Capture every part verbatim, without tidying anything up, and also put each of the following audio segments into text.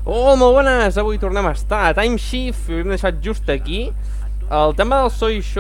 Oh, molt bones! Avui tornem a estar a Time Shift, ho hem deixat just aquí. El tema del so i això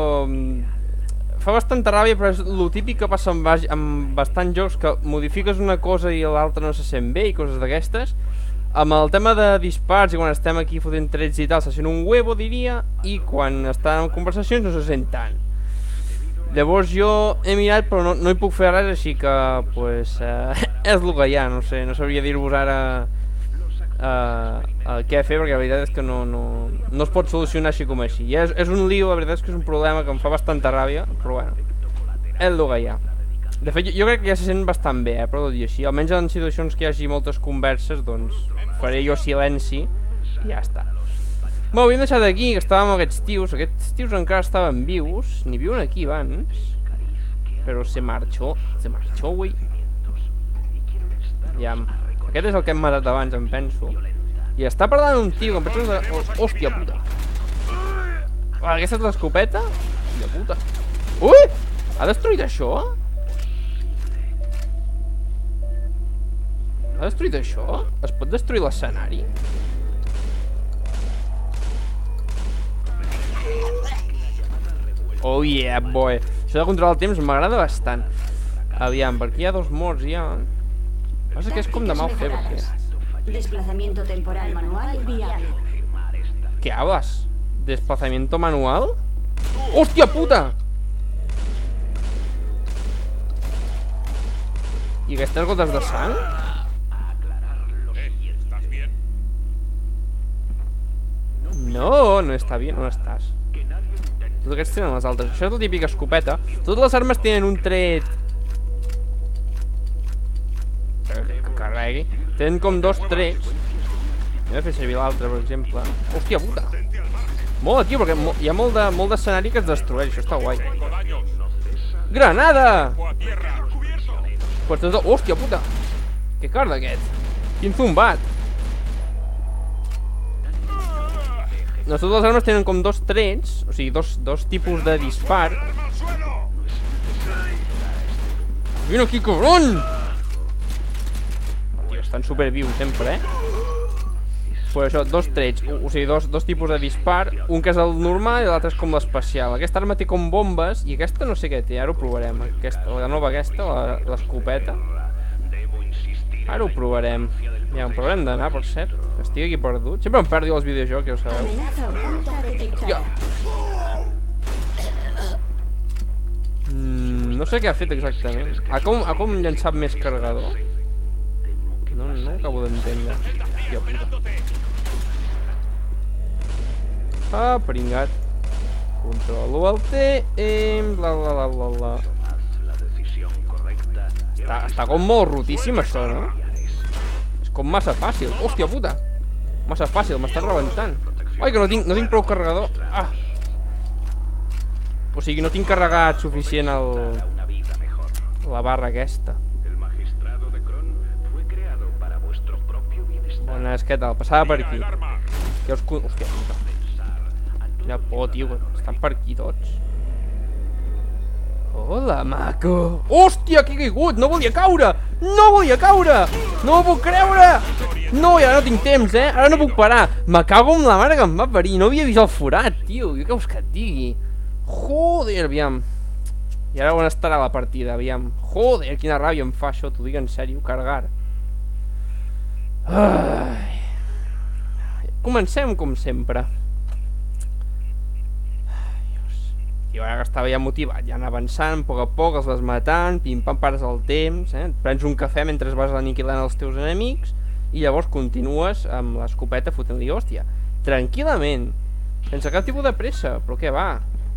fa bastanta ràbia, però és lo típic que passa amb, amb bastants jocs, que modifiques una cosa i l'altra no se sent bé i coses d'aquestes. Amb el tema de dispars i quan estem aquí fotent trets i tal se sent un huevo, diria, i quan estan en conversacions no se sent tant. Llavors jo he mirat però no, no hi puc fer res, així que pues, eh, és el que hi ha, no sé, no sabria dir-vos ara uh, uh, què fer, perquè la veritat és que no, no, no es pot solucionar així com així. I és, és un lío, la veritat és que és un problema que em fa bastanta ràbia, però bueno, és el que hi ha. De fet, jo, jo crec que ja se sent bastant bé, eh, però tot i així, almenys en situacions que hi hagi moltes converses, doncs faré jo silenci i ja està. Bé, ho havíem deixat aquí, que estàvem amb aquests tios. Aquests tios encara estaven vius. N'hi viuen aquí abans. Però se marxó. Se marxó, güey. Ja. Aquest és el que hem matat abans, em penso. I està parlant un tio, em penso... De... Hòstia puta. Ah, aquesta és l'escopeta? Hòstia puta. Ui! Ha destruït això? Ha destruït això? Es pot destruir l'escenari? Oh yeah, boy. Això de controlar el temps m'agrada bastant. Aviam, per aquí hi ha dos morts ja. Passa que és com de mal fer, perquè... Desplazamiento temporal manual viable. ¿Qué hablas? ¿Desplazamiento manual? ¡Hostia puta! ¿Y aquestes gotes de sang? No, no està bé, no estàs. Tots aquests tenen les altres. Això és la típica escopeta. Totes les armes tenen un tret que carregui. Tenen com dos trets. Hem de fer servir l'altre, per exemple. Hòstia puta. Mola, tio, perquè hi ha molt de, molt d'escenari que es destrueix. Això està guai. Granada! Pues tot... Hòstia puta. Que carda aquest. Quin zumbat. No, totes les armes tenen com dos trets, o sigui, dos, dos tipus de dispar. Vine aquí, cabrón! Oh, tio, estan supervius sempre, eh? Pues això, dos trets, o, o sigui, dos, dos tipus de dispar. Un que és el normal i l'altre és com l'especial. Aquesta arma té com bombes i aquesta no sé què té, ara ho provarem. Aquesta, la nova aquesta, l'escopeta. Ara ho provarem. Ja, on provarem d'anar, per cert. Estic aquí perdut. Sempre em perdi els videojocs, ja ho sabeu. Ja. Mm, no sé què ha fet exactament. Ha com, ha com llançat més carregador? No, no ho acabo d'entendre. Hòstia puta. Ah, pringat. Controlo el T. Bla bla bla bla bla. Està, està com molt rotíssim això, no? És com massa fàcil. Hòstia puta. Massa fàcil, m'està rebentant. Ai, que no tinc, no tinc prou carregador. Ah. O sigui, no tinc carregat suficient el... la barra aquesta. Bones, què tal? Passava per aquí. Que us... Hòstia puta. Quina por, tio, estan per aquí tots. Hola, maco. Hòstia, que he caigut, no volia caure. No volia caure. No ho puc creure. No, ja no tinc temps, eh. Ara no puc parar. Me cago en la mare que em va parir. No havia vist el forat, tio. Jo què vols que et digui? Joder, aviam. I ara on estarà la partida, aviam. Joder, quina ràbia em fa això, t'ho dic en sèrio, carregar. Ai. Comencem com sempre. I ara que estava ja motivat, ja anar avançant, a poc a poc, els vas matant, pim-pam, pares el temps, eh? Et prens un cafè mentre vas aniquilant els teus enemics i llavors continues amb l'escopeta fotent-li hòstia. Tranquil·lament, sense cap tipus de pressa, però què va?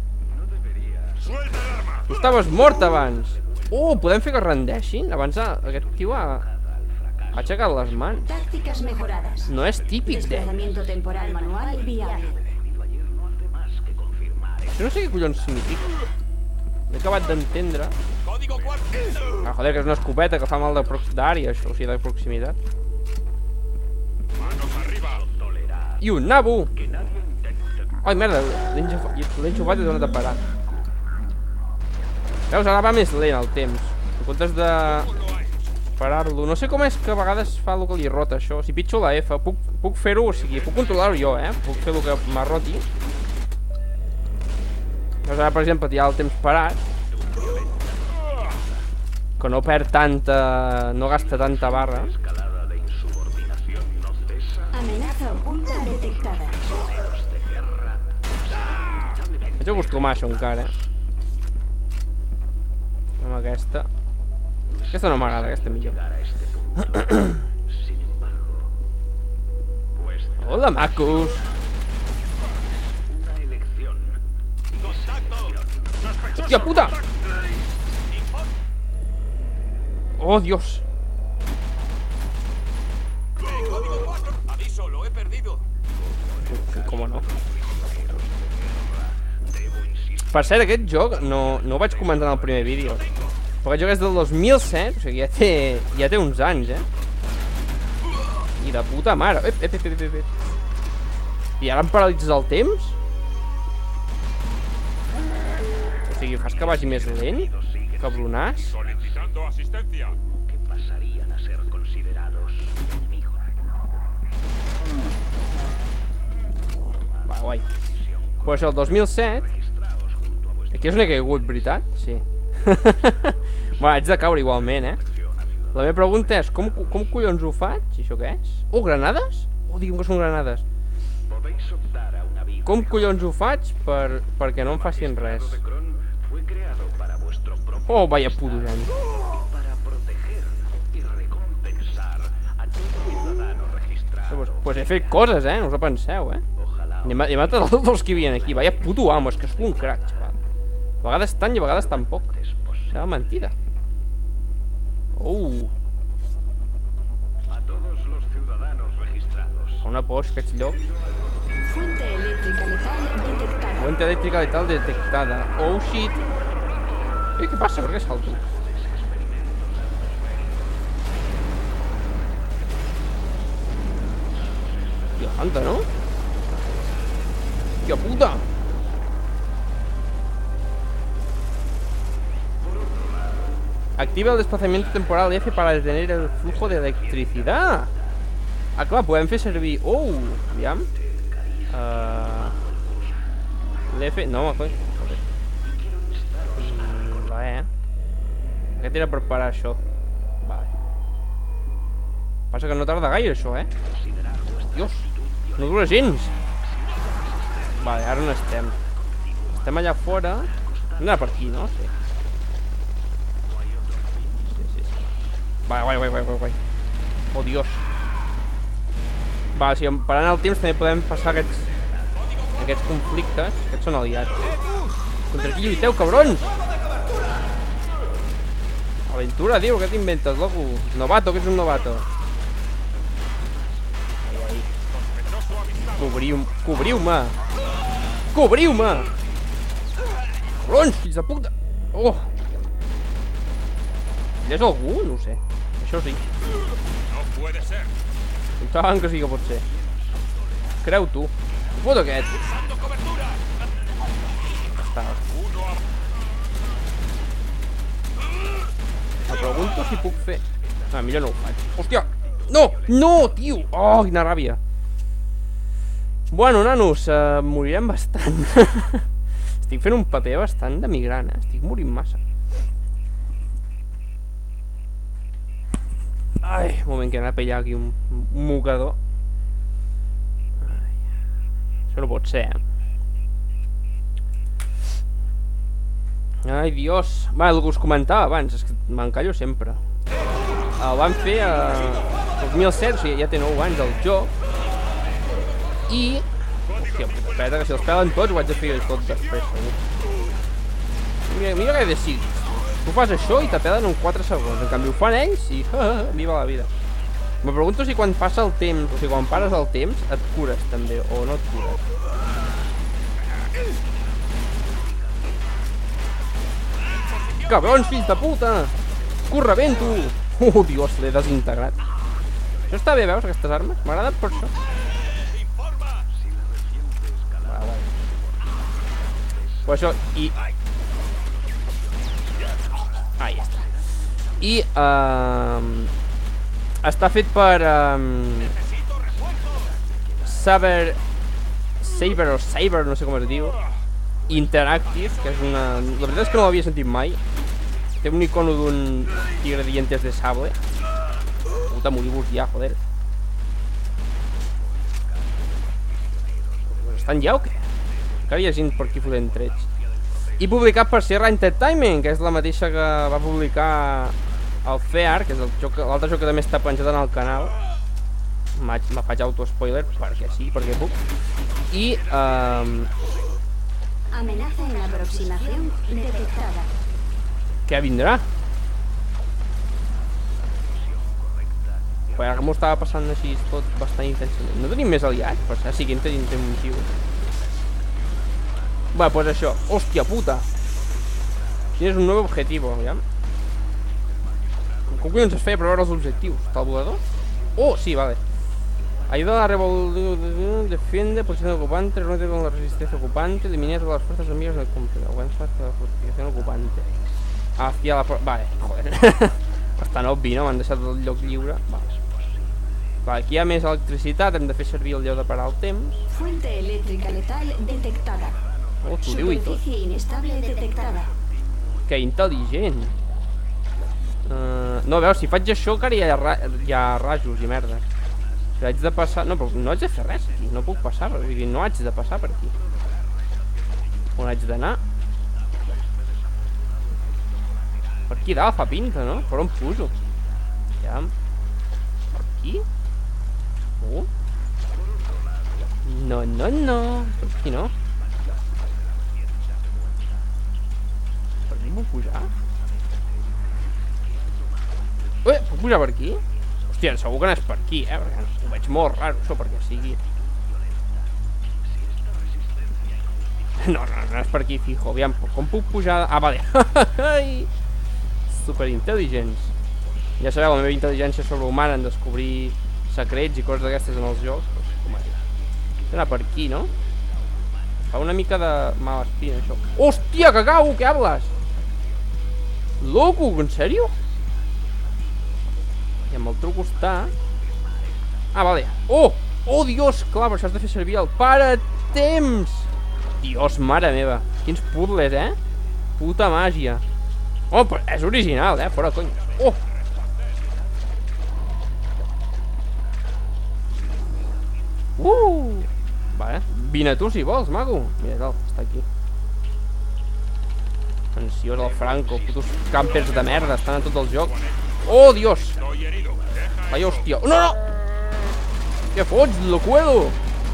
Tu estaves mort abans. Oh, podem fer que es rendeixin? Abans aquest tio ha, ha aixecat les mans. Tácticas mejoradas. No és típic d'ell. Desplazamiento temporal manual viable. Això no sé què collons significa. M'he acabat d'entendre. Ah, joder, que és una escopeta que fa mal d'àrea, això, o sigui, de proximitat. I un nabo! Ai, merda, l'he enxufat i he tornat a parar. Veus, ara va més lent el temps. En comptes de... parar-lo. No sé com és que a vegades fa el que li rota això. Si pitjo la F, puc, puc fer-ho, o sigui, puc controlar-ho jo, eh? Puc fer el que m'arroti. Doncs ara, per exemple, tirar el temps parat, que no perd tanta... no gasta tanta barra. Amenaza oculta detectada. Vaig acostumar a això encara. Amb aquesta. Aquesta no m'agrada, aquesta millor. Hola, macos. ¡Hostia puta! ¡Oh, Dios! Aviso, lo he perdido. Com no? Per cert, aquest joc no, no ho vaig comentar en el primer vídeo. Però aquest joc és del dos mil set, o sigui, ja té, ja té uns anys, eh? I de puta mare. Ep, ep, ep, ep, ep. I ara em paralitzes el temps? O sigui, fas que vagi més lent? Cabronàs? Solicitando asistencia. Que pasarían a ser considerados enemigos. Va, guai. Pues el dos mil set... Aquí és on he caigut, veritat? Sí. Bueno, haig de caure igualment, eh? La meva pregunta és, com, com collons ho faig? I això què és? Oh, granades? Oh, digue'm que són granades. Com collons ho faig per, perquè no em facin res? Oh, vaya puto geni. Pues, pues he fet coses, eh? No us ho penseu, eh? I he, he matat tots els que hi havia aquí. Vaya puto amo, és que és un crack, xaval. A vegades tant i a vegades tampoc. Serà mentida. Oh. Una por, que ets lloc. Fuente eléctrica letal detectada. Fuente elèctrica letal detectada. Oh shit. Eh, què passa? Per què salto? Tio, santa, ¿no? Tio puta. Activa el desplazamiento temporal F para detener el flujo de electricidad. Ah, clar, podem fer servir... Oh, aviam. Uh... L'F... No, coi. Mm, va, eh. Aquest era per parar això. Vale. Passa que no tarda gaire això, eh. Dios, no dura gens. Vale, ara on estem? Estem allà fora. Hem d'anar per aquí, no? Sí. Vale, guai, guai, guai, guai, guai. Oh, Dios. Vale, si parant el temps també podem passar aquests aquests conflictes. Aquests són aliats. Contra qui lluiteu, cabrons? Aventura, diu, què t'inventes, loco? Novato, que ets un novato. Ai, ai. Cobriu-me. Cobriu-me. Cobriu-me. Cabrons, fills de puta. Oh. Hi és algú? No ho sé. Això sí. No puede ser. Pensaven que sí que pot ser. Creu tu. Fot aquest. Està. Em pregunto si puc fer... Ah, millor no ho faig. Hòstia! No! No, tio! Oh, quina ràbia. Bueno, nanos, uh, morirem bastant. Estic fent un paper bastant de migrant, eh? Estic morint massa. Ai, un moment que anava a pillar aquí un, un mocador. Ai, això no pot ser, eh? Ai, Dios. Va, el que us comentava abans, és que m'encallo sempre. El van fer a dos mil set, o sigui, ja té nou anys el joc. I... Hòstia, espera, que si els pelen tots ho haig de fer tot després, segur. Mira, mira que decids. Tu fas això i te pelen en quatre segons. En canvi ho fan ells i... viva la vida. Me pregunto si quan passa el temps, o sigui, quan pares el temps, et cures també, o no et cures. Cabrons, fills de puta! Correbento! Oh, Dios, l'he desintegrat. Això està bé, veus, aquestes armes? M'agrada per això. Va, va. Pues això, i... Ahí està. I uh, està fet per uh, Saber Saber o Saber, no sé com es diu, Interactive, que és una... La veritat és que no l'havia sentit mai. Té un icono d'un tigre de dientes de sable. Puta, morir-vos ja, joder. Estan ja o què? Encara hi ha gent per aquí fotent trets. I publicat per Sierra Entertainment, que és la mateixa que va publicar el Fear, que és l'altre joc que també està penjat en el canal. Me faig auto-spoiler perquè sí, perquè puc. I... Um... Amenaza en aproximación detectada. Què vindrà? Però ara que m'ho estava passant així tot bastant intensament. No tenim més aliats? Per saber si que en tenim un motiu. Va, pues això. Hòstia puta. Tienes un nou objetivo, aviam. Com collons es feia per veure els objectius? Està el volador? Oh, sí, vale. Ayuda a la revolución, defiende, posición ocupante, reúnete con la resistencia ocupante, elimina todas las fuerzas enemigas del completo, aguanta la fortificación ocupante. Hacia la... Vale, joder. Bastant obvi, no? M'han deixat el lloc lliure. Vale. Vale, aquí hi ha més electricitat, hem de fer servir el lleu de parar el temps. Fuente eléctrica letal detectada. Oh, t'ho diu i tot. Superficie inestable detectada. Que intel·ligent. Uh, no, veus, si faig això encara hi ha, ra hi ha rajos i merda. Si haig de passar... No, però no haig de fer res aquí. No puc passar, vull dir, no haig de passar per aquí. On haig d'anar? Per aquí dalt fa pinta, no? Per on pujo? Ja. Per aquí? Oh. No, no, no. Per aquí no. Per aquí puc pujar? Ué, puc pujar per aquí? Hòstia, segur que no és per aquí, eh? Perquè ho veig molt raro, això, perquè sigui... No, no, no és per aquí, fijo. Aviam, com puc pujar... Ah, vale. Superintel·ligents. Ja sabeu, la meva intel·ligència sobrehumana en descobrir secrets i coses d'aquestes en els jocs. Doncs, com a dir. He d'anar per aquí, no? Fa una mica de mala espina, això. Hòstia, que cago, què hables? Loco, en sèrio? I amb el truc està... Ah, vale. Oh! Oh, Dios! Clar, però això has de fer servir el paratemps! Dios, mare meva. Quins puzzles, eh? Puta màgia. Oh, però és original, eh? Fora cony. Oh! Uh! Vale. Vine tu si vols, maco. Mira, tal, està aquí. Ansiós el Franco. Putos campers de merda. Estan a tot el joc. Oh, Dios! Ai, hòstia. No, no! Què fots, locuelo?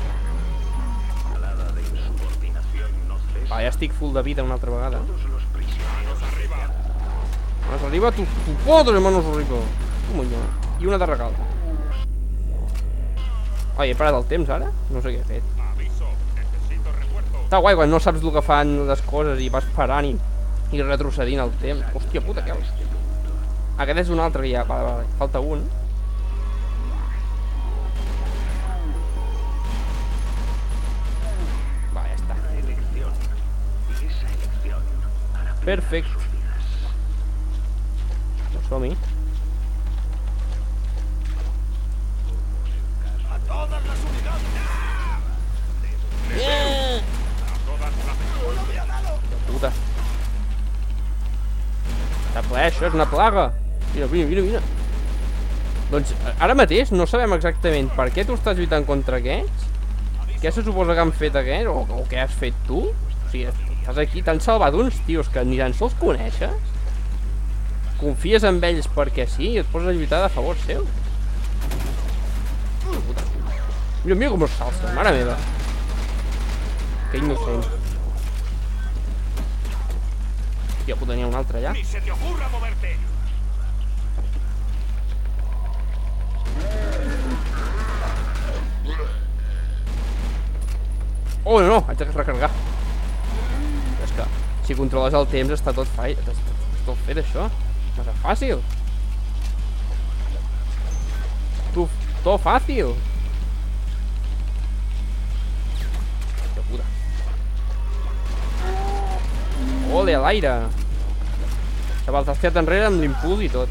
Va, ja estic full de vida una altra vegada. Manos arriba, tu, tu podre, manos arriba. I una de regal. Ai, he parat el temps ara? No sé què he fet. Està guai quan no saps el que fan les coses i vas parant i, i retrocedint el temps. Hòstia puta, què és? Aquest és un altre que hi ha, vale, vale, falta un. Va, ja està. Perfecte. No som-hi. Puta. Està ple, això és una plaga. Mira, mira, mira, mira. Doncs ara mateix no sabem exactament per què tu estàs lluitant contra aquests. Què se suposa que han fet aquests? O, o què has fet tu? O sigui, estàs aquí, t'han salvat uns tios que ni tan sols coneixes. Confies en ells perquè sí i et poses a lluitar a favor seu. Mira, mira com els salsa, mare meva. Que innocent. Hòstia puta, n'hi ha un altre allà. Ni se te ocurra moverte. Oh, no, no, haig de recarregar. És que si controles el temps està tot fall. Està tot fet, això. Massa fàcil. Tu, tot fàcil. Hòstia puta. Ole, a l'aire. Xaval, t'has tirat enrere amb l'impuls i tot.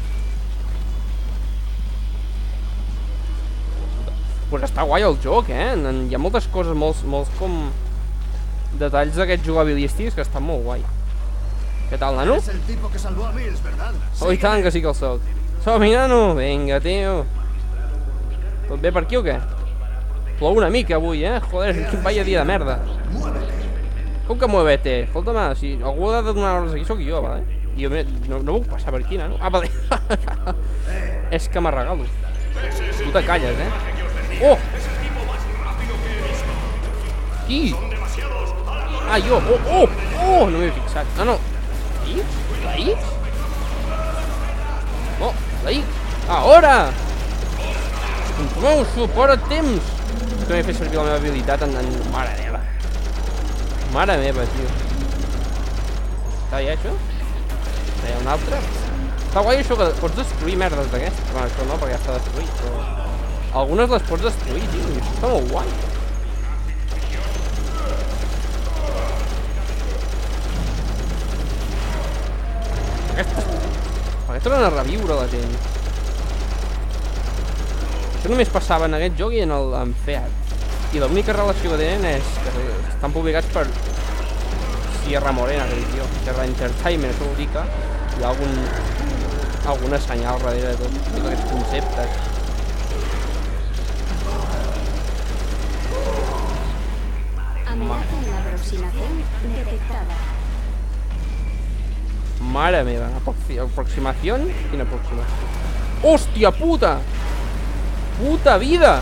Pues està guai el joc, eh? Hi ha moltes coses, molts, molts com... detalls d'aquests jugabilístics que estan molt guai. Què tal, nano? Es el tipo que salvó a Mills, ¿verdad? Oh, i tant que sí que el soc. Som-hi, nano! Vinga, tio. Tot bé per aquí o què? Plou una mica avui, eh? Joder, quin vaya dia de merda. Com que muévete? Escolta'm, si algú ha de donar ordres aquí sóc jo, vale? I jo no, no puc passar per aquí, nano. Ah, vale. És que m'arregalo. Tu te calles, eh? Oh! Qui? Ah, jo! Oh, oh! Oh! No m'he fixat. Ah, no. La X? La X? Oh, la X! Ahora! Control, suport a temps! Que m'he fet servir la meva habilitat en... en... Mare meva. Mare meva, tio. Està ja, això? Hi ha un altre? Està guai això que pots destruir merdes d'aquestes. Bueno, això no, perquè ja està destruït, però... Algunes les pots destruir, tio, i això està molt guai. Aquestes... Per què tornen a reviure la gent? Això només passava en aquest joc i en el en Feat. I l'única relació que tenen és que estan publicats per Sierra Morena, que dic jo. Sierra Entertainment, això vol dir que hi ha algun... alguna senyal darrere de tot, tots aquests conceptes. Amenaza en aproximación detectada. Mare meva, aproximació? Quina aproximació? Hòstia puta! Puta vida!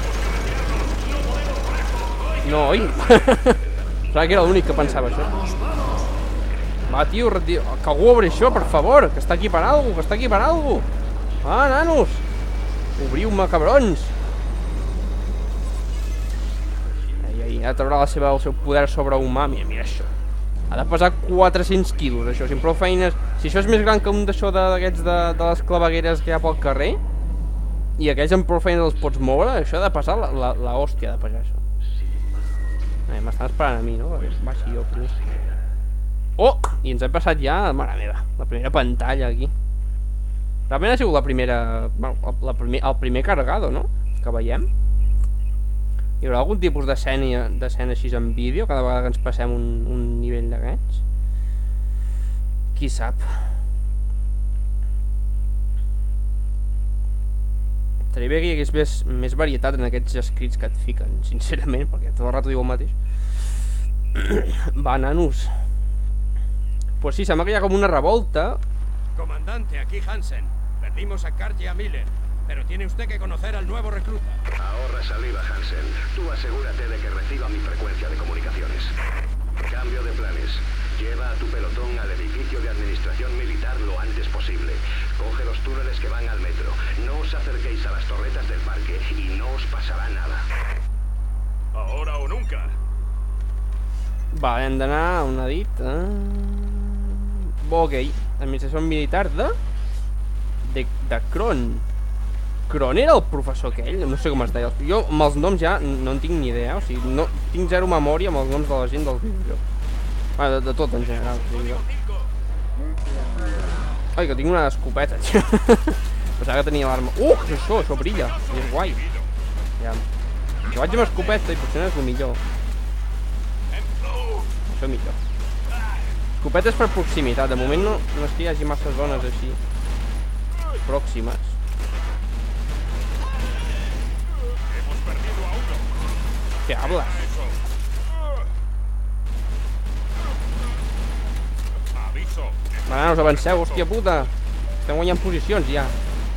No, oi? Pensava que era l'únic que pensava això. Va, tio, que algú obri això, per favor, que està aquí per algú, que està aquí per algú. Ah, nanos! Obriu-me, cabrons! Ai, ai, ha de treure la seva, el seu poder sobrehumà. Mira, mira això. Ha de pesar quatre-cents quilos, això. Si em prou feines... Si això és més gran que un d'això d'aquests de, de les clavegueres que hi ha pel carrer, i aquells amb prou feines els pots moure, això ha de pesar la, la, la hòstia de pesar això. Eh, m'estan esperant a mi, no? Baixi jo, primer. Oh! I ens hem passat ja, mare meva, la primera pantalla aquí. Realment ha sigut la primera... Bueno, la primer, el primer cargado, no? Que veiem. Hi haurà algun tipus d'escena així en vídeo cada vegada que ens passem un, un nivell d'aquests? Qui sap? Estaria bé que hi hagués més, més varietat en aquests escrits que et fiquen, sincerament, perquè tot el rato diu el mateix. Va, nanos. Pues sí, sembla que hi ha com una revolta. Comandante, aquí Hansen. Perdimos a Carl y a Miller. Pero tiene usted que conocer al nuevo recluta. Ahorra saliva, Hansen. Tú asegúrate de que reciba mi frecuencia de comunicaciones. Cambio de planes. Lleva a tu pelotón al edificio de administración militar lo antes posible. Coge los túneles que van al metro. No os acerquéis a las torretas del parque y no os pasará nada. Ahora o nunca. Vale, hem d'anar, on ha dit? Ah... Ok, administració militar de... De, de Kron. Kron era el professor aquell? No sé com es deia. Jo amb els noms ja no en tinc ni idea. O sigui, no, tinc zero memòria amb els noms de la gent dels videojocs. Bueno, de, de tot en general. Ai, que tinc una escopeta, tio. Pensava que tenia l'arma. Uh, què és això? Això brilla. I és guai. Ja. Si vaig amb escopeta i potser no és el millor. Això millor. Escopeta és per proximitat. De moment no, no és que hi hagi massa zones així pròximes. ¿Qué hablas? Aviso. Bananos, avanceu, hòstia puta. Estem guanyant posicions ja.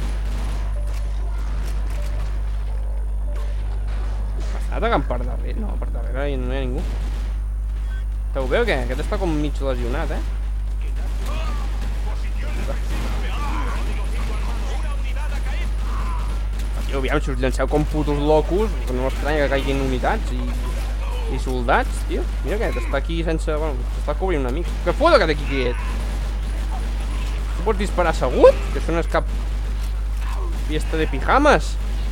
Està atacant per darrere? No, per darrere no hi ha ningú. Te ho veu, què? Aquest està com mig lesionat, eh? Tio, aviam, si us llanceu com putos locos, no m'estranya que caiguin unitats i, i soldats, tio. Mira aquest, està aquí sense... Bueno, s'està cobrint una mica. Què fot aquest aquí quiet? Tu pots disparar assegut? Que això no és cap... fiesta de pijamas.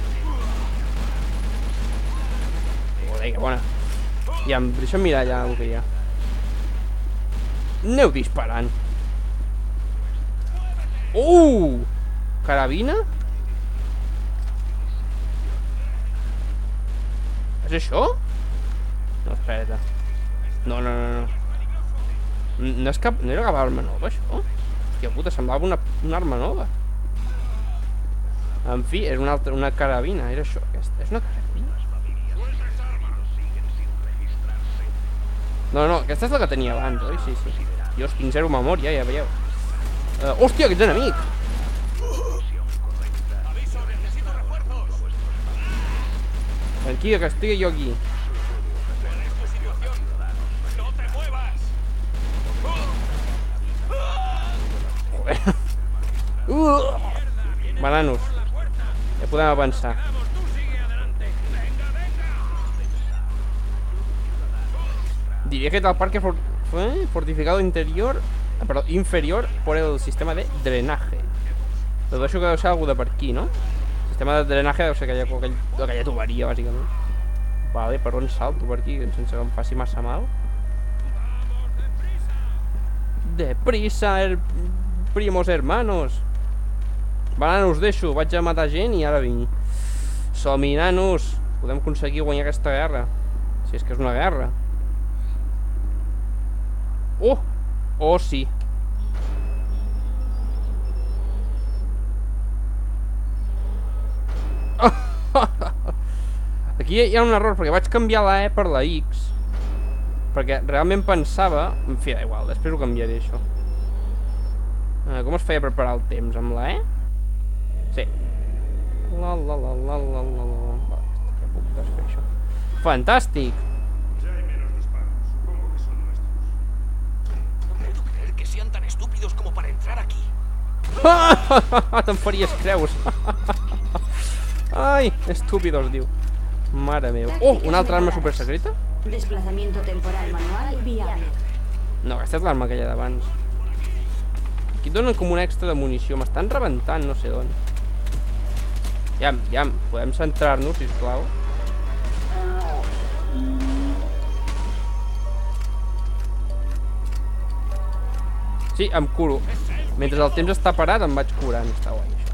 Joder, que bona. Ja, deixa'm mirar ja el que hi ha. Aneu disparant. Uh! Carabina? És això? No, espera't. No, no, no, no. No és cap... No era cap arma nova, això? Hòstia puta, semblava una, una arma nova. En fi, és una altra... Una carabina, era això, aquesta. És una carabina? No, no, aquesta és la que tenia abans, oi? Sí, sí. Jo tinc zero memòria, ja veieu. Uh, hòstia, aquest és enemic! Tranquil, que estigui jo aquí. Joder. Uh! Bananos. Ja podem avançar. Diría que tal parque for fue fortificado interior, ah, perdón, inferior por el sistema de drenaje. Todo eso que deu ser algo de per aquí, no? Sistema de drenaje deu ser aquella, aquella, aquella tuberia, bàsicament. Vale, per on salto per aquí, sense que em faci massa mal. Deprisa, her primos hermanos. Va, nanos, deixo, vaig a matar gent i ara vinc. Som-hi, nanos. Podem aconseguir guanyar aquesta guerra. Si és que és una guerra. Oh! Oh, sí. Aquí hi ha un error, perquè vaig canviar la E per la X. Perquè realment pensava... En fi, da igual, després ho canviaré, això. Uh, com es feia preparar el temps? Amb la E? Sí. La la la la la la la... Va, ja puc desfer això. Fantàstic! Como para entrar aquí. Te'n faries creus. Ai, estúpidos, diu. Mare meva. Oh, una altra arma super secreta? Desplazamiento temporal manual viable. No, aquesta és l'arma aquella d'abans. Aquí et donen com un extra de munició. M'estan rebentant, no sé d'on. Jam, jam, podem centrar-nos, sisplau. Sí, em curo. Mentre el temps està parat em vaig curant. Està guai, això.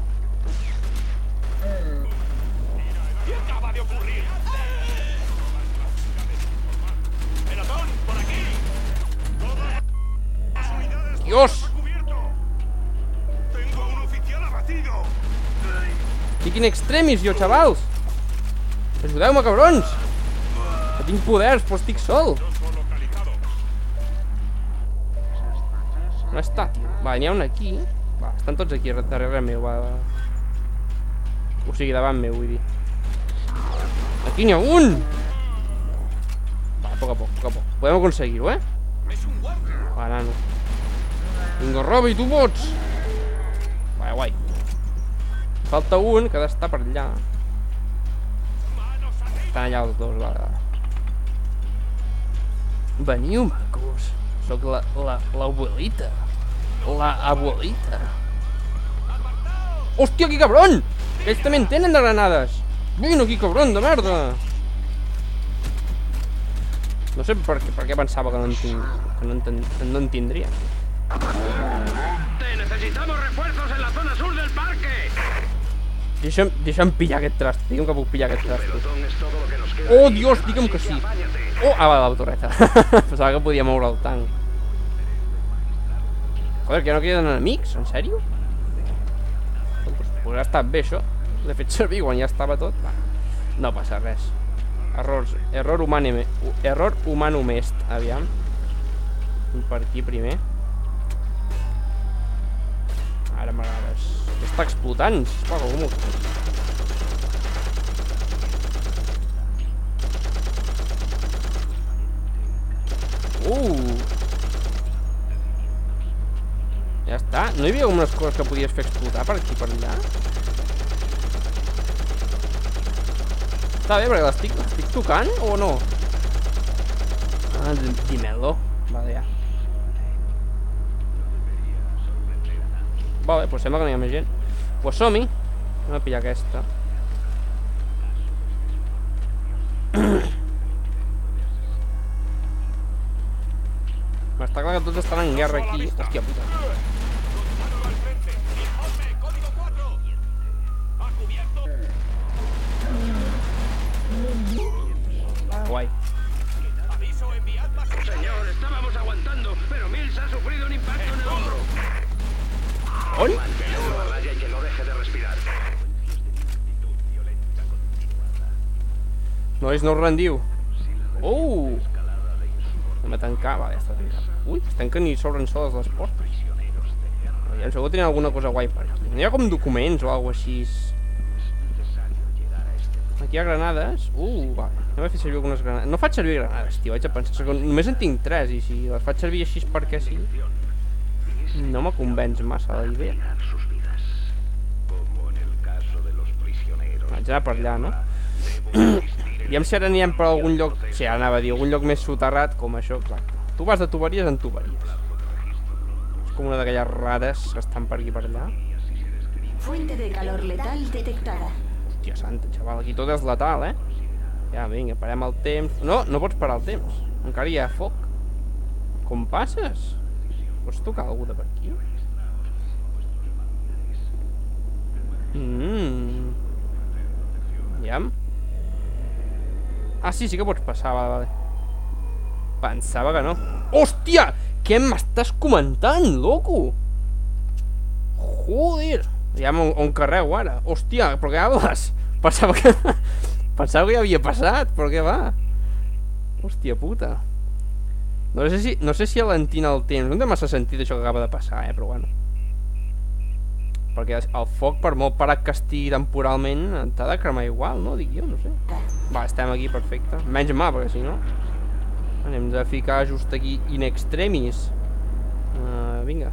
Dios! Estic in extremis, jo, xavals! Ajudeu-me, cabrons! Que tinc poders, però estic sol. On està, tio? Va, n'hi ha un aquí. Va, estan tots aquí, darrere meu, va, va. O sigui, davant meu, vull dir. Aquí n'hi ha un! Va, a poc a poc, a poc a poc. Podem aconseguir-ho, eh? Va, nano. Vinga, roba, i tu pots! Va, guai. Falta un, que ha d'estar per allà. Estan allà els dos, va. Veniu, macos. Soc la, la, l'abuelita. La abuelita. Hòstia, aquí cabron! Ells també en tenen de granades. Vino aquí, cabron, de merda. No sé per què, per què pensava que no en, tinc, que no en, ten, no en tindria. Te necesitamos refuerzos en la zona sur del parque. Deixa'm, deixa'm pillar aquest trast. Digue'm que puc pillar aquest trast. Oh, Dios, digue'm que sí. Oh, ah, va, la torreta. Pensava que podia moure el tanc. Joder, que no queden enemics? En sèrio? Pues, pues ha estat bé, això. L'he fet servir quan ja estava tot. Va, no passa res. Errors. Error humano, error humano mest. Aviam. Per aquí primer. Ara m'agrades. Està explotant. Esclar, com ho... Uh! Ja està. No hi havia unes coses que podies fer explotar per aquí, per allà? Està bé, perquè l'estic l'estic tocant o no? Ah, dímelo. Vale, ja. Vale, pues sembla que no hi ha més gent. Pues som-hi. Anem a pillar aquesta. M'està clar que tots estan en guerra aquí. Hòstia puta. guai. Señor, estábamos aguantando, pero Mills ha sufrido un impacto en el hombro. On? Manténlo a raya y que no deje de respirar. Nois, no us rendiu. Uh! Anem a tancar, vale, ja està tancat. Ui, es tanquen i s'obren soles les portes. Aviam, segur que tenen alguna cosa guai per aquí. No hi ha com documents o alguna cosa així. Aquí hi ha granades. Uh, vale. Anem a fer servir algunes granades. No faig servir granades, tio, vaig a pensar que només en tinc tres i si les faig servir així perquè sí, no me convenç massa la idea. Vaig anar per allà, no? Aviam si ara anirem per algun lloc, si ara anava a dir, algun lloc més soterrat com això, exacte. Tu vas de tuberies en tuberies. És com una d'aquelles rares que estan per aquí per allà. Fuente de calor letal detectada. Hòstia santa, xaval, aquí tot és letal, eh? Ja, vinga, parem el temps. No, no pots parar el temps. Encara hi ha foc. Com passes? Pots tocar algú de per aquí? Mmm... Aviam. Ah, sí, sí que pots passar, vale, vale. Pensava que no. Hòstia! Què m'estàs comentant, loco? Joder! Aviam on, on carreu ara. Hòstia, però què hables? Pensava que... Pensava que ja havia passat, però què va? Hòstia puta. No sé si, no sé si alentina el temps. No té massa sentit això que acaba de passar, eh, però bueno. Perquè el foc, per molt parat que estigui temporalment, t'ha de cremar igual, no? Dic jo, no sé. Va, estem aquí, perfecte. Menys mà, perquè si no... Anem de ficar just aquí in extremis. Uh, vinga.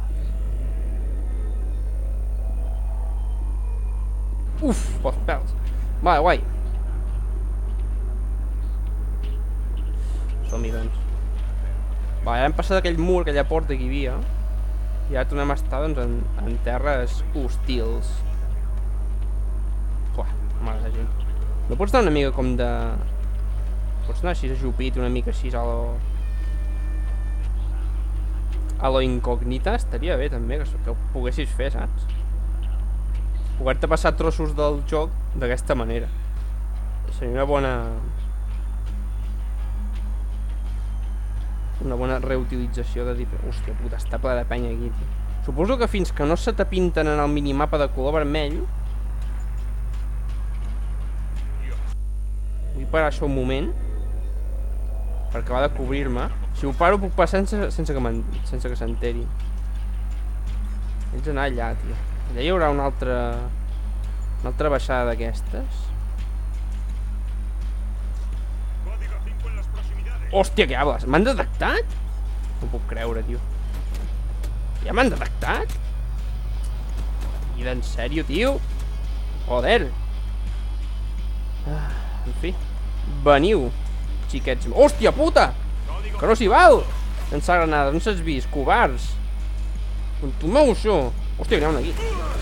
Uf, pels pèls. Va, guai. Som-hi, doncs. Va, ja hem passat aquell mur, aquella porta que hi havia. I ara tornem a estar, doncs, en, en terres hostils. Uah, mare de gent. No pots dar una mica com de... Pots anar així ajupit, una mica així a lo... A lo incògnita estaria bé, també, que, que ho poguessis fer, saps? Poder-te passar trossos del joc d'aquesta manera. Seria una bona... Una bona reutilització de... Hòstia puta, està ple de penya aquí, tio. Suposo que fins que no se t'apinten en el minimapa de color vermell... Vull parar això un moment per acabar de cobrir-me. Si ho paro puc passar sense, sense que sense que s'enteri. Haig d'anar allà, tio. Allà hi haurà una altra... Una altra baixada d'aquestes. Hòstia, què hables? M'han detectat? No puc creure, tio. Ja m'han detectat? I en sèrio, tio? Joder. Ah, en fi. Veniu, xiquets. Hòstia puta! Que no s'hi val! Llançar granades, no s'has vist, covards. Contumeu això. Hòstia, n'hi ha un aquí.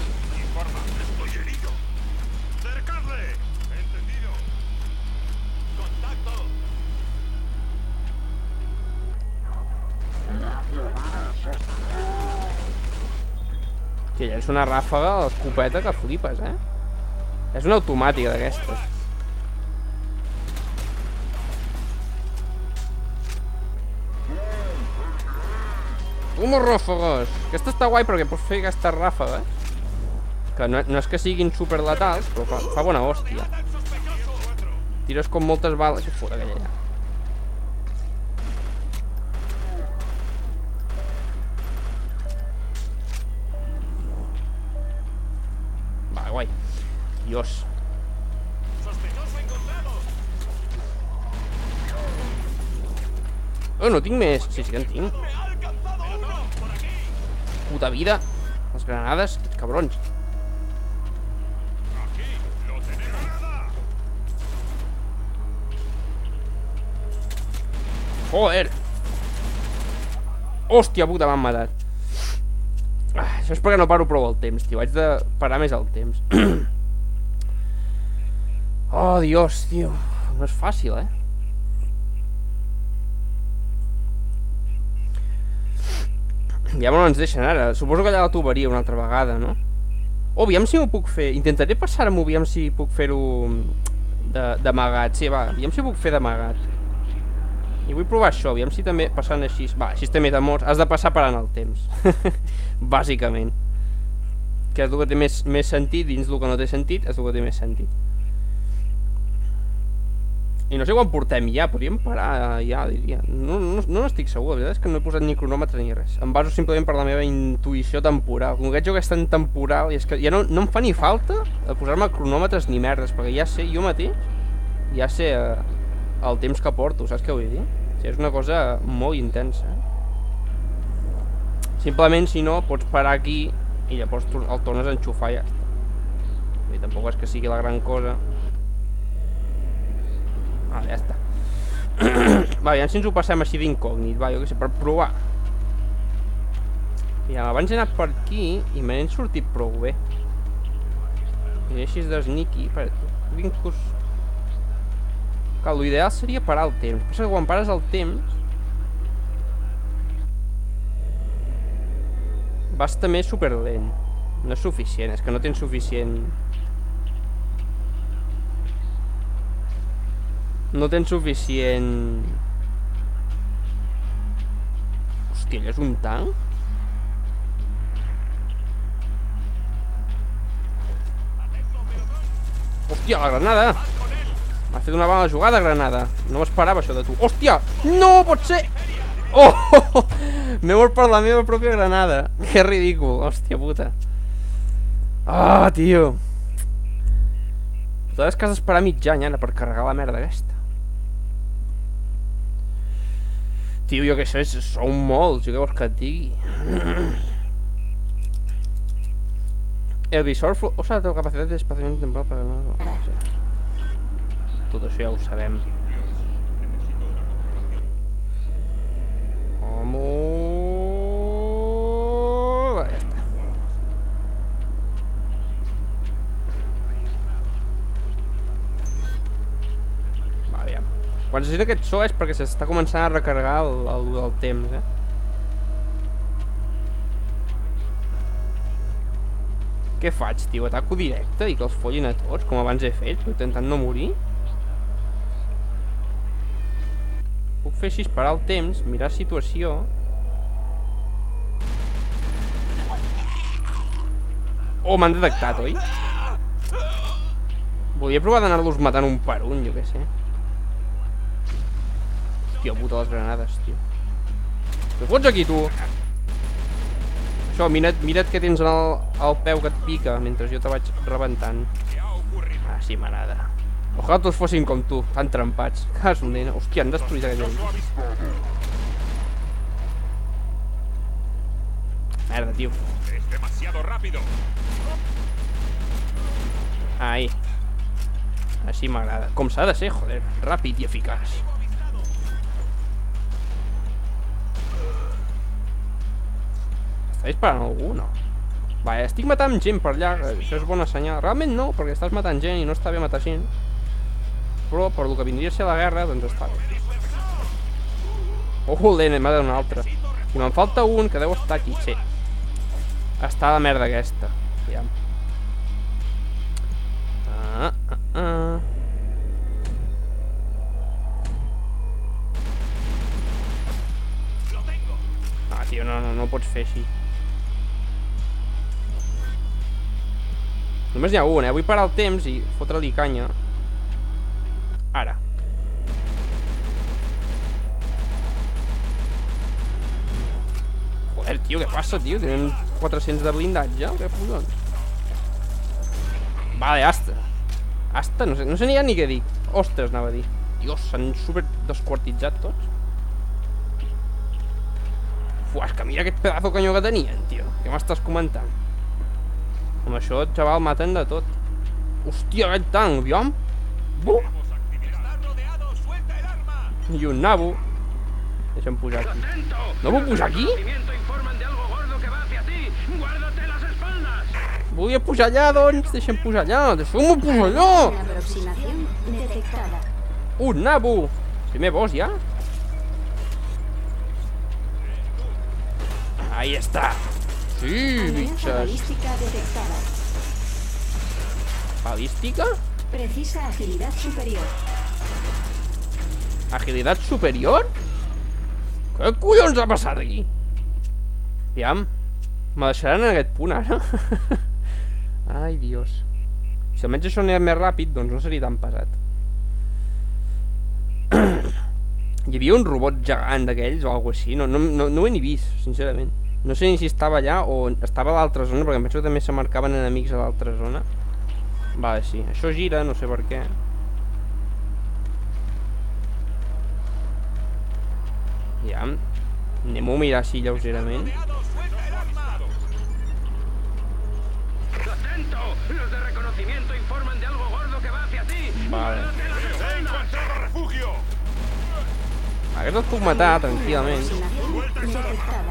Que ja és una ràfaga a l'escopeta que flipes, eh? És una automàtica d'aquestes. Toma ràfagues! Aquesta està guai perquè pots fer aquestes ràfagues, que no, no és que siguin super letals, però fa, fa bona hòstia. Tires com moltes bales i fot aquella allà. Guai. Dios. Oh, no tinc més. Sí, sí que en tinc. Puta vida. Les granades, aquests cabrons. Joder. Hòstia puta, m'han matat. Ah, això és perquè no paro prou el temps, tio. Haig de parar més el temps. Oh, Dios, tio. No és fàcil, eh? Ja no ens deixen ara. Suposo que allà la tuberia una altra vegada, no? Oh, aviam si m'ho puc fer. Intentaré passar-m'ho, aviam si puc fer-ho d'amagat. Sí, va, aviam si puc fer d'amagat. I vull provar això, aviam si també passant així... Va, així també de morts, has de passar parant el temps. Bàsicament. Que és el que té més, més sentit, dins el que no té sentit, és el que té més sentit. I no sé quan portem ja, podríem parar ja, diria. No, no, no n'estic segur, la veritat és que no he posat ni cronòmetre ni res. Em baso simplement per la meva intuïció temporal. Com que aquest joc és tan temporal, i és que ja no, no em fa ni falta posar-me cronòmetres ni merdes, perquè ja sé, jo mateix, ja sé eh, el temps que porto, saps què vull dir? O sigui, és una cosa molt intensa. Simplement, si no, pots parar aquí i llavors el tornes a enxufar i ja està. I tampoc és que sigui la gran cosa. Ah, ja està. Va, ja si ens ho passem així d'incògnit, va, jo què sé, per provar. Ja, abans he anat per aquí i me n'he sortit prou bé. I així de sneaky, vincus. Que l'ideal seria parar el temps. Passa que quan pares el temps vas també superlent. No és suficient, és que no tens suficient... No tens suficient... Hòstia, allò és un tanc? Hòstia, la granada! M'ha fet una mala jugada, granada. No m'esperava això de tu. Hòstia! No pot ser! Oh! oh, oh. M'he mort per la meva pròpia granada. Que ridícul, hòstia puta. Ah, tio. Totes que has d'esperar mig any ara per carregar la merda aquesta. Tio, jo que sé, sou molts, jo què vols que et digui. El visor usa la capacitat d'espaciament temporal per... No sé. Tot això ja ho sabem. Homo... Va, ja està. Va, aviam. Quan necessita aquest so és perquè s'està començant a recarregar el, el, el temps, eh? Què faig, tio? Ataco directe i que els follin a tots, com abans he fet, intentant no morir? Puc fer així, parar el temps, mirar situació... Oh, m'han detectat, oi? Volia provar d'anar-los matant un per un, jo què sé. Hòstia puta, les granades, tio. Què fots aquí, tu? Això, mira't, mira't que tens al, al peu que et pica mentre jo te vaig rebentant. Ah, sí, m'agrada. Ojalà tots fossin com tu, tan trempats. Caso, nena. Hòstia, han destruït aquell lloc. Merda, tio. Es demasiado rápido. Ai. Així m'agrada. Com s'ha de ser, joder. Ràpid i eficaç. Està disparant algú, no? Va, estic matant gent per allà. Això és bona senyal. Realment no, perquè estàs matant gent i no està bé matar gent. Però per el que vindria a ser la guerra, doncs està bé. Oh, l'N, m'ha de donar un altre. I me'n falta un que deu estar aquí, sí. Està la merda aquesta. Aviam. Ah, ah, ah. Ah, tio, no, no, no ho pots fer així. Només n'hi ha un, eh? Vull parar el temps i fotre-li canya. Ara. Joder, tio, què passa, tio? Tenen quatre-cents de blindatge, què collons? Vale, hasta. Hasta, no sé, no sé ni ja ni què dic. Ostres, anava a dir. Dios, s'han super desquartitzat tots. Fuà, és que mira aquest pedazo canyó que tenien, tio. Què m'estàs comentant? Amb això, xaval, maten de tot. Hòstia, aquest tanc, aviam. Buh! I un nabo. Deixa'm pujar aquí. No puc pujar aquí? Volia pujar allà, doncs. Deixa'm pujar allà. Deixa'm pujar allà. Un nabo. Primer boss, ja? Ahí està. Sí, bitxes. Balística? Precisa agilidad superior. Agilitat superior? Què collons ha passat aquí? Aviam. Me deixaran en aquest punt ara? Ai, Dios. Si almenys això anés més ràpid, doncs no seria tan pesat. Hi havia un robot gegant d'aquells o alguna cosa així. No, no, no, no ho he ni vist, sincerament. No sé ni si estava allà o estava a l'altra zona, perquè em penso que també se marcaven enemics a l'altra zona. Vale, sí. Això gira, no sé per què. Ja. Anem-ho a mirar així lleugerament. ¡Atento! Los de reconocimiento informan de algo gordo que va hacia ti. Vale. ¡He encontrado refugio! Aquest els puc matar tranquil·lament. Aproximación detectada.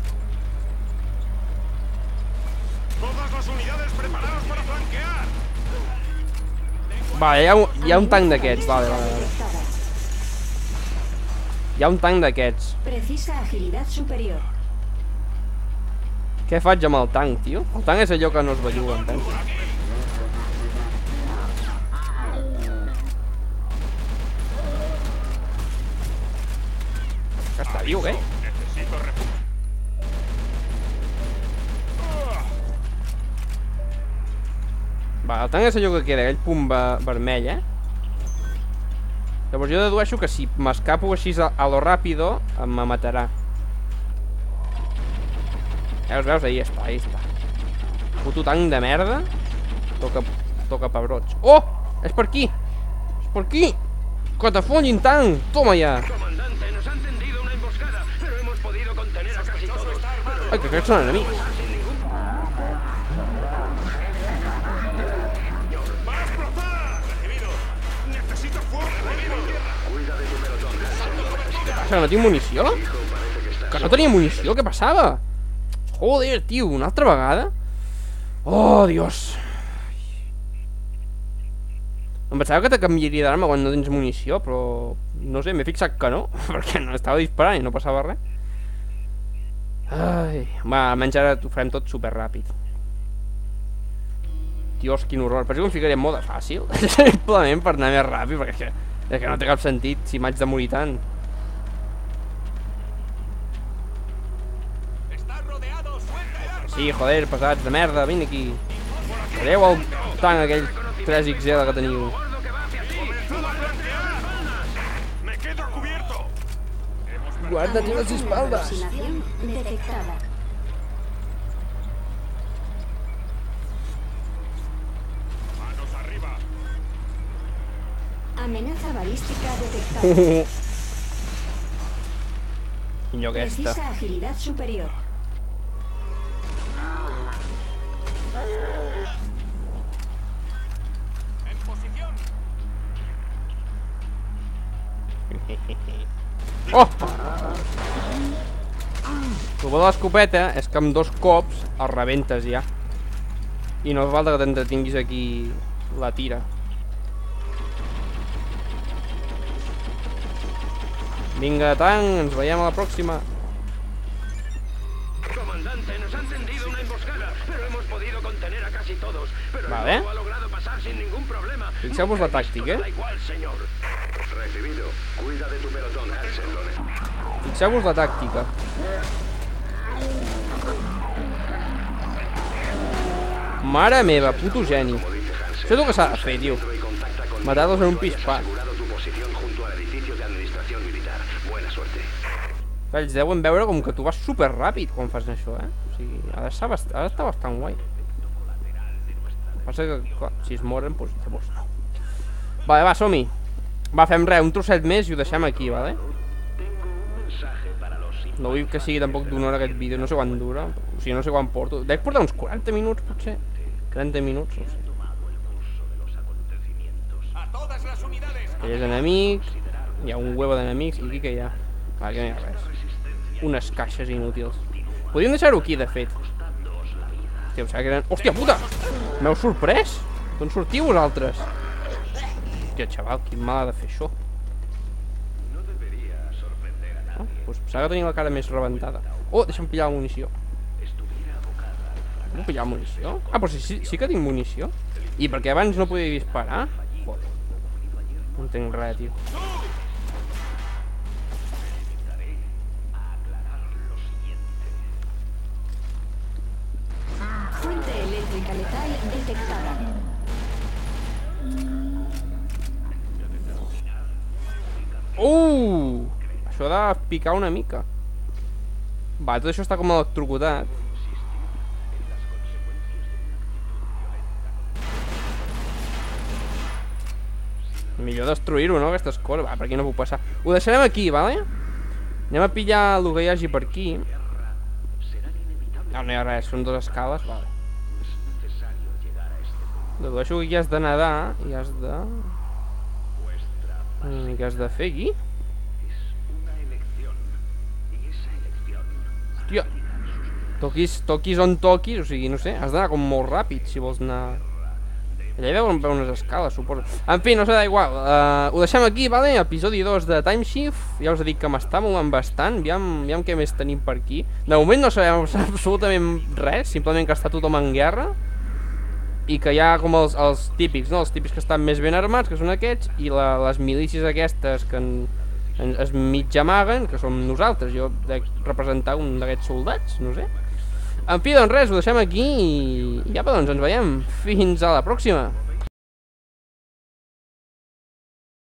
¡Todas las unidades preparadas para flanquear! Vale, hi ha un, hi ha un tanc d'aquests. Vale, vale, vale. Detectada. Hi ha un tanc d'aquests. Precisa agilidad superior. Què faig amb el tanc, tio? El tanc és allò que no es belluga, em penso. Que està viu, eh? Necesito refugio. Va, el tanc és allò que queda, aquell punt ve vermell, eh? Llavors jo dedueixo que si m'escapo així a, a lo ràpido, em matarà. Veus, veus? Ahí està, ahí està. Puto tanc de merda. Toca, toca pebrots. Oh! És per aquí! És per aquí! Que te follin, tanc! Toma ja! Comandante, nos han tendido una emboscada, pero hemos podido contener a casi todos. Ai, que aquests són enemics. ¡Va a explotar! ¡Recibido! ¡Necesito fuego! ¡Recibido! Cuida de tu pelotón, Hansen. Lo necesitas. Què passa, que no tinc munició? Hijo, parece que estás... Que no tenia munició? Què passava? Joder, tio, una altra vegada? Oh, Dios. Em pensava que te canviaria d'arma quan no tens munició, però... no sé, m'he fixat que no, perquè no estava disparant i no passava res. Ai... Va, almenys ara ho farem tot super ràpid. Dios, quin horror. Penso que em ficaria en mode fàcil, simplement per anar més ràpid, perquè és que, és que no té cap sentit si m'haig de morir tant. Sí, joder, pesats de merda, vine aquí. Adeu al tanc aquell tres equis ele que teniu. ¡Me quedo a cubierto! Guarda't les espaldes. Aproximación detectada. ¡Manos arriba! Amenaza balística detectada. Quin lloc aquesta. Precisa agilidad superior. ¡En posición! Oh! El bo de l'escopeta és que amb dos cops el rebentes ja. I no fa falta que t'entretinguis aquí la tira. Vinga, tanc, ens veiem a la pròxima. Comandante, nos han tendido una emboscada, pero hemos podido contener a casi todos. Pero Vale. el grupo ha logrado pasar sin ningún problema. Fixeu-vos la tàctica, Da eh? igual, señor. Recibido. Cuida de tu pelotón, Hansen. Lo ne- Fixeu-vos la tàctica. Mare meva, puto geni. Como dice Hansen, Això és el que s'ha de fer, tio. y contacta con Matar-los en un Hayas pispat. asegurado tu posición junto al edificio de administración militar. Buena suerte. Ells deuen veure com que tu vas super ràpid quan fas això, eh? O sigui, ha d'estar bast ha d'estar bastant guai. El que passa que, clar, si es moren, doncs llavors no. Vale, va, som-hi. Va, fem res, un trosset més i ho deixem aquí, vale? No vull que sigui tampoc d'una hora aquest vídeo, no sé quant dura. O sigui, no sé quant porto. Dec portar uns quaranta minuts, potser. trenta minuts, no sé. ¡A todas las unidades! Allà és enemics. Hi ha un huevo d'enemics. I aquí què hi ha? Va, aquí no hi ha res. Unes caixes inútils. Podríem deixar-ho aquí, de fet. Hòstia, em sembla que eren... Hòstia puta! M'heu sorprès? D'on sortiu vosaltres? Hòstia, xaval, quin mal ha de fer això. Ah, doncs pensava que tenia la cara més rebentada. Oh, deixa'm pillar la munició. No pillar munició? Ah, però sí, sí, sí que tinc munició. I perquè abans no podia disparar? Joder. No entenc res, tio. letal detectada. Uh! Això ha de picar una mica. Va, tot això està com electrocutat. Millor destruir-ho, no? Aquestes coses. Va, per aquí no puc passar. Ho deixarem aquí, vale? Anem a pillar el que hi hagi per aquí. No, no hi ha res, són dues escales, vale. Dedueixo que aquí has de nedar i has de... I què has de fer aquí? Hòstia! Toquis, toquis on toquis, o sigui, no sé, has d'anar com molt ràpid si vols anar... Allà hi deuen haver unes escales, suposo. En fi, no sé, da igual. Uh, ho deixem aquí, vale? Episodi dos de Time Shift. Ja us he dit que m'està molant bastant. Aviam, aviam què més tenim per aquí. De moment no sabem absolutament res, simplement que està tothom en guerra. I que hi ha com els, els típics, no? Els típics que estan més ben armats, que són aquests, i la, les milícies aquestes que en, en, es mig amaguen, que som nosaltres. Jo dec representar un d'aquests soldats, no sé. En fi, doncs res, ho deixem aquí i ja, doncs ens veiem. Fins a la pròxima.